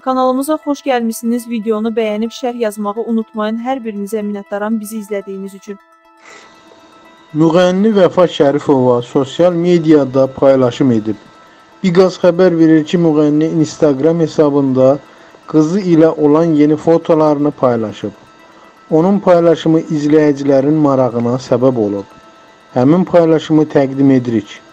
Kanalımıza xoş gəlmişsiniz. Videonu bəyənib şərh yazmağı unutmayın. Hər birinizə minnətdaram bizi izlədiyiniz üçün. Müğənni Vəfa Şərifova sosial mediada paylaşım edib. Biqaz xəbər verir ki, müğənni Instagram hesabında qızı ilə olan yeni fotolarını paylaşıb. Onun paylaşımı izləyicilərin marağına səbəb olub. Həmin paylaşımı təqdim edirik.